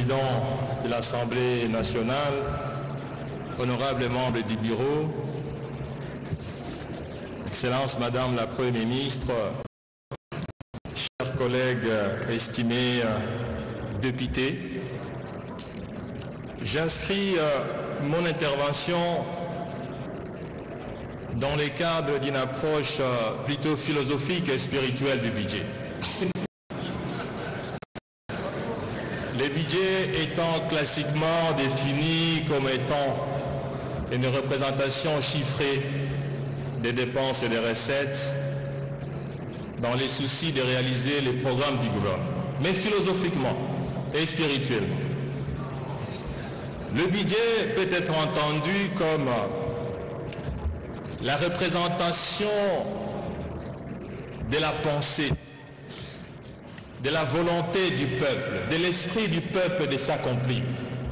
Président de l'Assemblée nationale, honorables membres du bureau, Excellence Madame la Première ministre, chers collègues estimés députés, j'inscris mon intervention dans le cadre d'une approche plutôt philosophique et spirituelle du budget. Le budget étant classiquement défini comme étant une représentation chiffrée des dépenses et des recettes dans les soucis de réaliser les programmes du gouvernement, mais philosophiquement et spirituellement. Le budget peut être entendu comme la représentation de la pensée, de la volonté du peuple, de l'esprit du peuple de s'accomplir.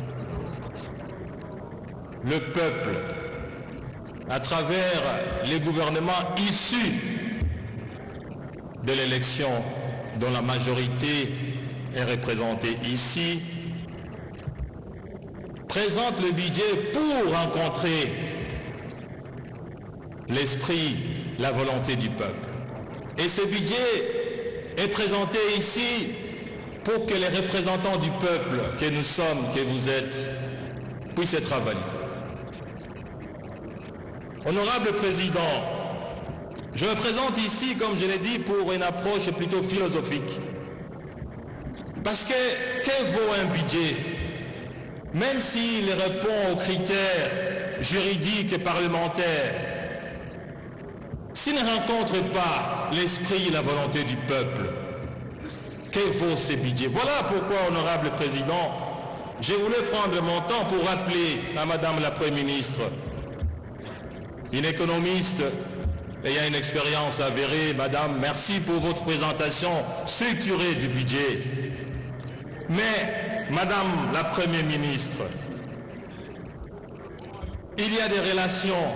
Le peuple, à travers les gouvernements issus de l'élection dont la majorité est représentée ici, présente le budget pour rencontrer l'esprit, la volonté du peuple. Et ce budget est présenté ici pour que les représentants du peuple que nous sommes, que vous êtes, puissent être avalisés. Honorable Président, je me présente ici, comme je l'ai dit, pour une approche plutôt philosophique. Parce que vaut un budget? Même s'il répond aux critères juridiques et parlementaires, s'il ne rencontre pas l'esprit et la volonté du peuple, que vaut ce budget? Voilà pourquoi, honorable Président, je voulais prendre mon temps pour rappeler à Madame la Première ministre, une économiste ayant une expérience avérée. Madame, merci pour votre présentation structurée du budget. Mais, Madame la Première ministre, il y a des relations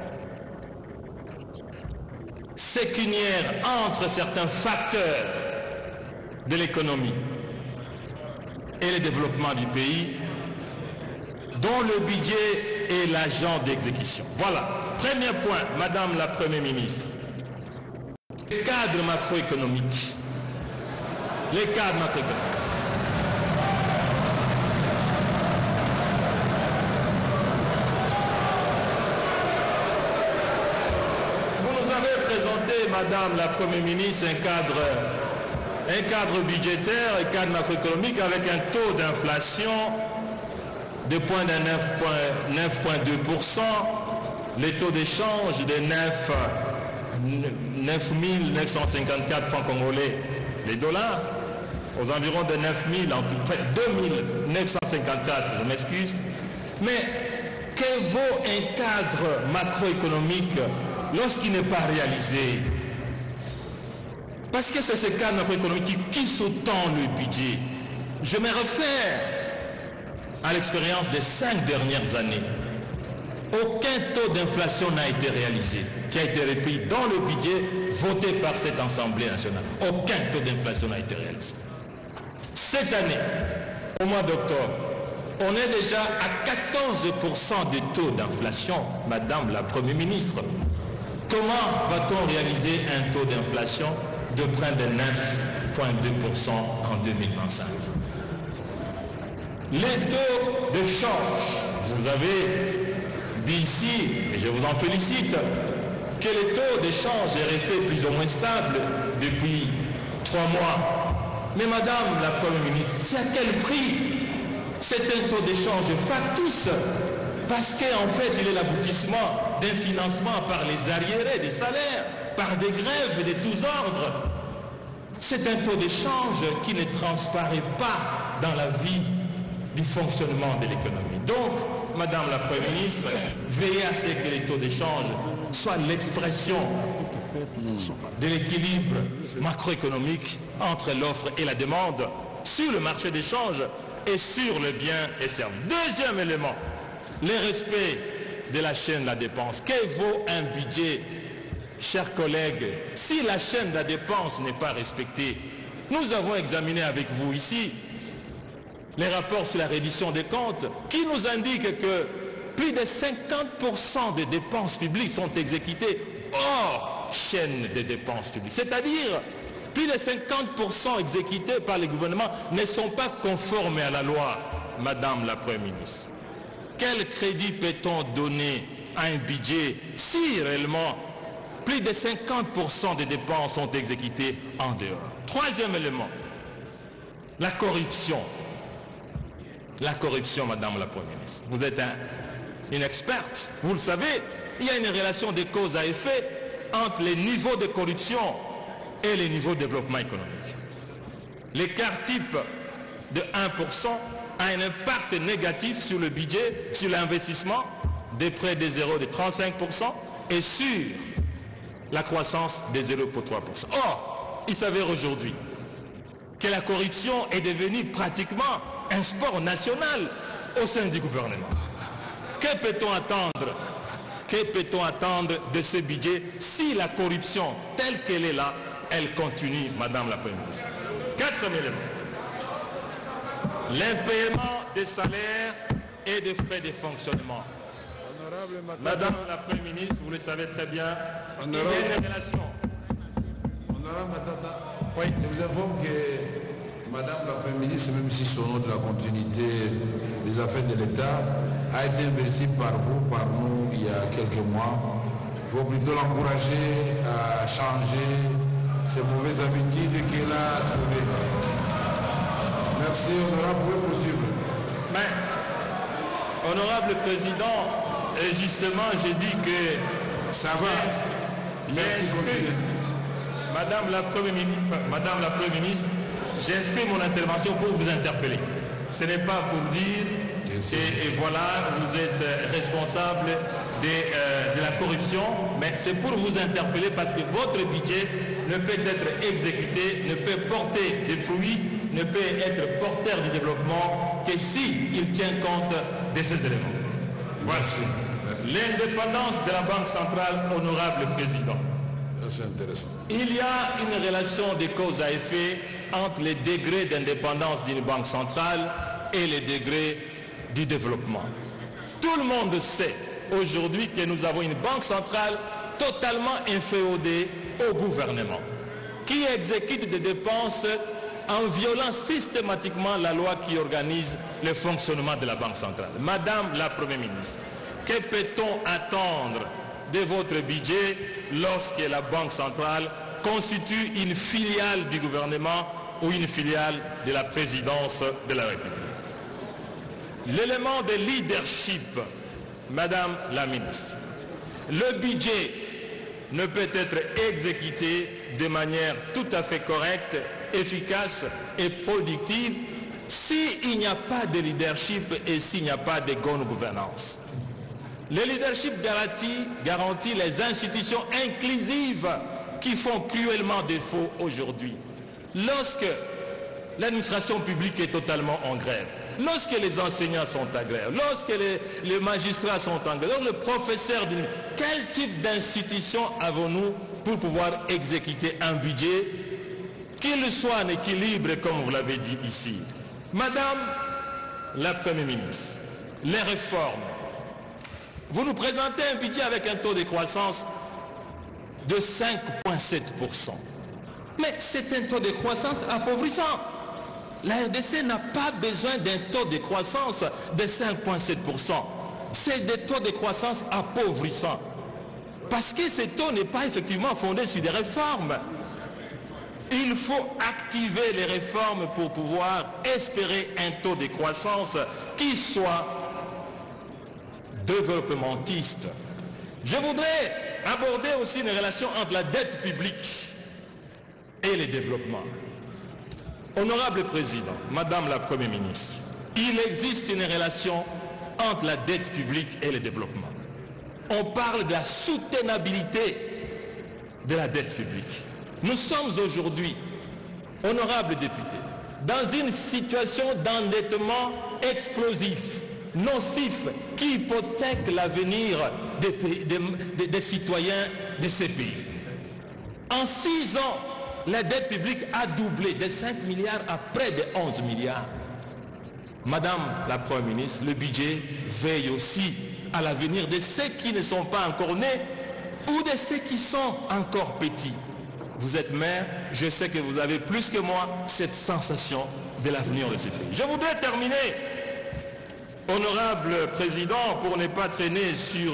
sécuniaires entre certains facteurs de l'économie et le développement du pays, dont le budget est l'agent d'exécution. Voilà. Premier point, Madame la Première ministre. Les cadres macroéconomiques. Les cadres macroéconomiques. Vous nous avez présenté, Madame la Première ministre, un cadre budgétaire, un cadre macroéconomique avec un taux d'inflation de 9,2%, les taux d'échange de 9 954 francs congolais, les dollars, aux environs de 9 000, en tout près 2 954, je m'excuse. Mais que vaut un cadre macroéconomique lorsqu'il n'est pas réalisé? Parce que c'est ce cadre macroéconomique qui sous-tend le budget. Je me réfère à l'expérience des 5 dernières années. Aucun taux d'inflation n'a été réalisé, qui a été repris dans le budget voté par cette Assemblée nationale. Aucun taux d'inflation n'a été réalisé. Cette année, au mois d'octobre, on est déjà à 14% de taux d'inflation, Madame la Première ministre. Comment va-t-on réaliser un taux d'inflation de près de 9,2% en 2025? Les taux de change, vous avez dit ici, et je vous en félicite, que le taux d'échange est resté plus ou moins stable depuis 3 mois. Mais Madame la Première ministre, c'est à quel prix? C'est un taux d'échange factice, parce qu'en fait, il est l'aboutissement d'un financement par les arriérés des salaires, par des grèves de tous ordres. C'est un taux d'échange qui ne transparaît pas dans la vie du fonctionnement de l'économie. Donc, Madame la Première ministre, veillez à ce que les taux d'échange soient l'expression de l'équilibre macroéconomique entre l'offre et la demande sur le marché d'échange et sur le bien et service. Deuxième élément, le respect de la chaîne de la dépense. Que vaut un budget, chers collègues, si la chaîne de la dépense n'est pas respectée? Nous avons examiné avec vous ici les rapports sur la reddition des comptes qui nous indiquent que plus de 50% des dépenses publiques sont exécutées hors chaîne des dépenses publiques. C'est-à-dire, plus de 50% exécutés par les gouvernements ne sont pas conformes à la loi, Madame la Première ministre. Quel crédit peut-on donner à un budget si réellement plus de 50% des dépenses sont exécutées en dehors? Troisième élément, la corruption. La corruption, Madame la Première ministre. Vous êtes une experte, vous le savez, il y a une relation de cause à effet entre les niveaux de corruption et les niveaux de développement économique. L'écart type de 1% a un impact négatif sur le budget, sur l'investissement, des prêts de 0 de 35% et sur la croissance de 0,3%. Or, il s'avère aujourd'hui que la corruption est devenue pratiquement un sport national au sein du gouvernement. Que peut-on attendre? Que peut-on attendre de ce budget si la corruption telle qu'elle est là, elle continue, Madame la Première ministre? Quatrième élément, l'impaiement des salaires et des frais de fonctionnement. Madame la Première ministre, vous le savez très bien, il y a une relation. Honorable Matata, oui. Je vous informe que Madame la Première ministre, même si son nom de la continuité des affaires de l'État a été investi par vous, par nous, il y a quelques mois, il faut plutôt l'encourager à changer ces mauvaises habitudes qu'elle a trouvées. Merci, honorable, vous pouvez poursuivre. Mais, honorable président, justement, j'ai dit que ça va. Merci, continuez. Madame la Première ministre, j'exprime mon intervention pour vous interpeller. Ce n'est pas pour dire et voilà, vous êtes responsable de la corruption, mais c'est pour vous interpeller parce que votre budget ne peut être exécuté, ne peut porter des fruits, ne peut être porteur du développement que s'il tient compte de ces éléments. Voici l'indépendance de la Banque centrale, honorable président. C'est intéressant. Il y a une relation de cause à effet entre les degrés d'indépendance d'une banque centrale et les degrés du développement. Tout le monde sait aujourd'hui que nous avons une banque centrale totalement inféodée au gouvernement, qui exécute des dépenses en violant systématiquement la loi qui organise le fonctionnement de la banque centrale. Madame la Première ministre, que peut-on attendre de votre budget lorsque la Banque centrale constitue une filiale du gouvernement ou une filiale de la présidence de la République? L'élément de leadership, Madame la ministre, le budget ne peut être exécuté de manière tout à fait correcte, efficace et productive s'il n'y a pas de leadership et s'il n'y a pas de bonne gouvernance. Le leadership garantit les institutions inclusives qui font cruellement défaut aujourd'hui. Lorsque l'administration publique est totalement en grève, lorsque les enseignants sont en grève, lorsque les magistrats sont en grève, le professeur, quel type d'institution avons-nous pour pouvoir exécuter un budget qu'il soit en équilibre comme vous l'avez dit ici? Madame la Première ministre, les réformes. Vous nous présentez un budget avec un taux de croissance de 5,7%. Mais c'est un taux de croissance appauvrissant. La RDC n'a pas besoin d'un taux de croissance de 5,7%. C'est des taux de croissance appauvrissants. Parce que ce taux n'est pas effectivement fondé sur des réformes. Il faut activer les réformes pour pouvoir espérer un taux de croissance qui soit développementiste. Je voudrais aborder aussi une relation entre la dette publique et le développement. Honorable Président, Madame la Première ministre, il existe une relation entre la dette publique et le développement. On parle de la soutenabilité de la dette publique. Nous sommes aujourd'hui, honorables députés, dans une situation d'endettement explosif, nocif, qui hypothèque l'avenir des citoyens de ces pays. En 6 ans, la dette publique a doublé de 5 milliards à près de 11 milliards. Madame la Première ministre, le budget veille aussi à l'avenir de ceux qui ne sont pas encore nés ou de ceux qui sont encore petits. Vous êtes maire, je sais que vous avez plus que moi cette sensation de l'avenir de ce pays. Je voudrais terminer, honorable président, pour ne pas traîner sur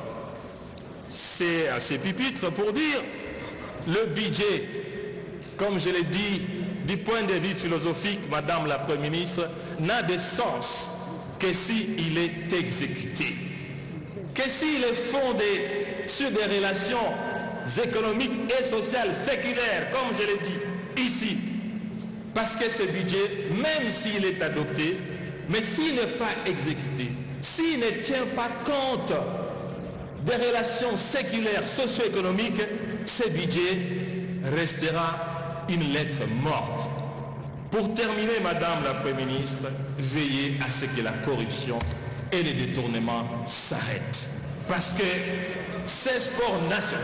ces pupitres, pour dire le budget, comme je l'ai dit, du point de vue philosophique, Madame la Première ministre, n'a de sens que s'il est exécuté, que s'il est fondé sur des relations économiques et sociales séculaires, comme je l'ai dit ici. Parce que ce budget, même s'il est adopté, mais s'il n'est pas exécuté, s'il ne tient pas compte des relations séculaires, socio-économiques, ce budget restera une lettre morte. Pour terminer, Madame la Première ministre, veillez à ce que la corruption et les détournements s'arrêtent. Parce que ces sports nationaux.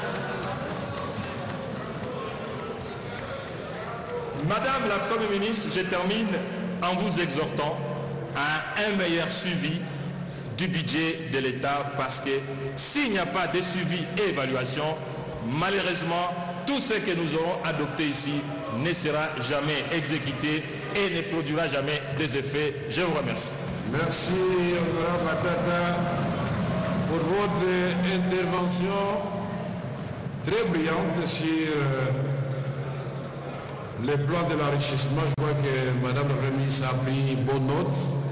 Madame la Première ministre, je termine en vous exhortant à un meilleur suivi du budget de l'État, parce que s'il n'y a pas de suivi et évaluation, malheureusement, tout ce que nous aurons adopté ici ne sera jamais exécuté et ne produira jamais des effets. Je vous remercie. Merci, honorable Matata, pour votre intervention très brillante sur le plan de l'enrichissement. Je crois que Madame la Première ministre a pris bonne note.